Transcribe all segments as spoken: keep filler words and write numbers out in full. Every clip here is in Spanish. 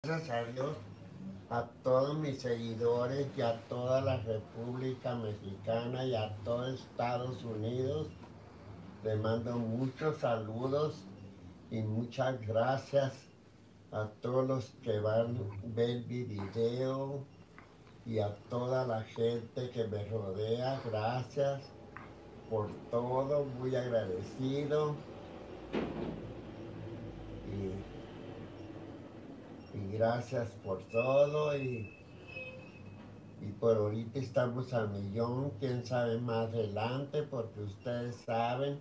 Gracias a Dios, a todos mis seguidores y a toda la República Mexicana y a todo Estados Unidos, les mando muchos saludos y muchas gracias a todos los que van a ver mi video y a toda la gente que me rodea. Gracias por todo, muy agradecido. Y Y gracias por todo y, y por ahorita estamos al millón, quién sabe más adelante, porque ustedes saben.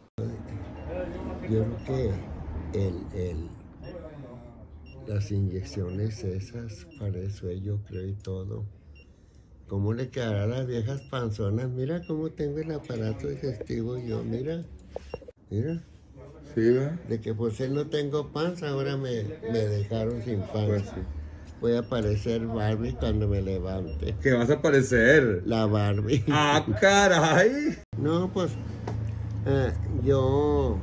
Yo creo que el, el, las inyecciones esas, para eso yo creo y todo. ¿Cómo le quedará a las viejas panzonas? Mira cómo tengo el aparato digestivo yo, mira, mira. Sí, ¿verdad? De que por ser no tengo panza, ahora me, me dejaron sin panza. Pues sí. Voy a parecer Barbie cuando me levante. ¿Qué vas a parecer? La Barbie. ¡Ah, caray! No, pues eh, yo...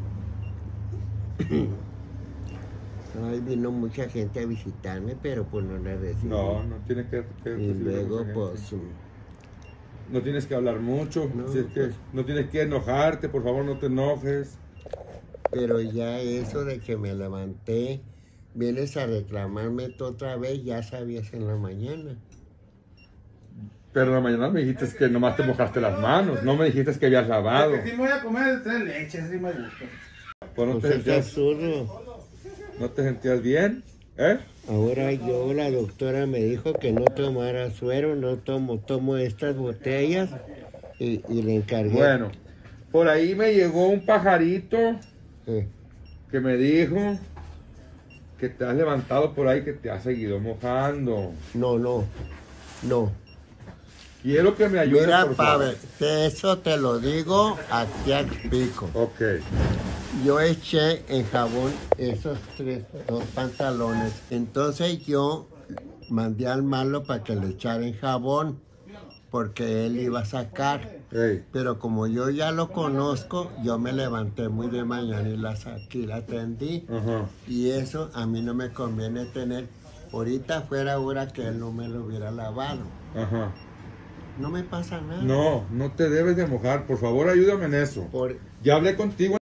Ay, vino mucha gente a visitarme, pero pues no la recibí. No, no tienes que... que Y recibir luego mucha pues... gente. No tienes que hablar mucho. No, si es que pues. no tienes que enojarte, por favor, no te enojes. Pero ya eso de que me levanté, vienes a reclamarme tú otra vez, ya sabías en la mañana. Pero en la mañana me dijiste que nomás te mojaste las manos, no me dijiste que habías lavado. Porque sí me voy a comer tres leches, sí me gusta. Pues no Pues te es sentías, absurdo. no te sentías bien, ¿eh? Ahora yo, la doctora me dijo que no tomara suero, no tomo, tomo estas botellas y, y le encargué. Bueno, por ahí me llegó un pajarito Eh, que me dijo que te has levantado por ahí, que te has seguido mojando. no, no, no. Quiero que me ayudes, Mira, por favor. Pavel, que eso te lo digo, aquí explico. Ok. Yo eché en jabón esos tres, dos pantalones. Entonces yo mandé al malo para que le echara en jabón, porque él iba a sacar. Hey. Pero como yo ya lo conozco, yo me levanté muy de mañana y la saqué, la atendí. Ajá. Y eso a mí no me conviene tener. Ahorita fuera hora que él no me lo hubiera lavado. Ajá. No me pasa nada. No, no te debes de mojar. Por favor, ayúdame en eso. Por, Ya hablé contigo.